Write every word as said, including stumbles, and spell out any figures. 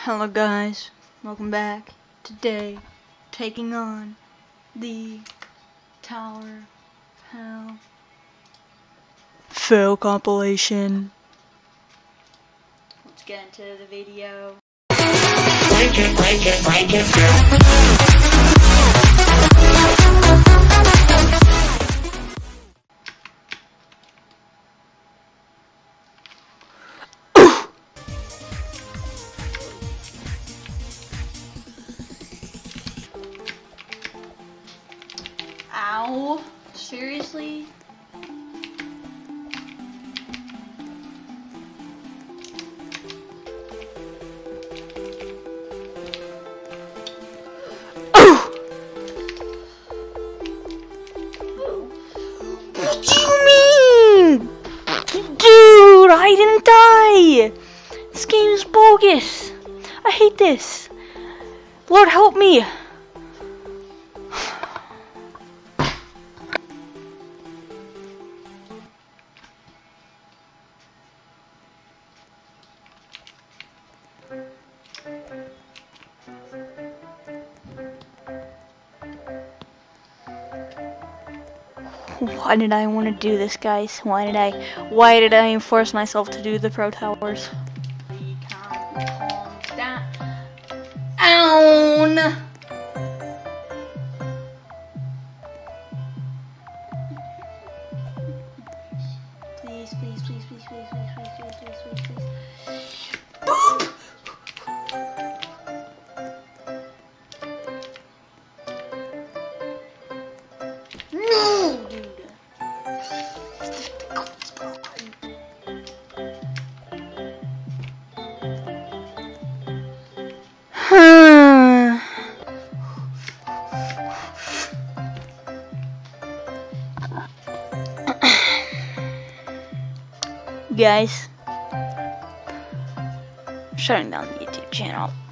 Hello guys, welcome back. Today, taking on the Tower Hell Fail compilation. Let's get into the video. Like it, like it, like it. Ow, seriously? What do you mean? Dude, I didn't die! This game is bogus! I hate this! Lord help me! Why did I want to do this, guys? Why did I why did I force myself to do the pro towers? Ow! Please, please, please, please, please, please, please, please, please, please, please. No, dude. Huh. Guys, I'm shutting down the YouTube channel.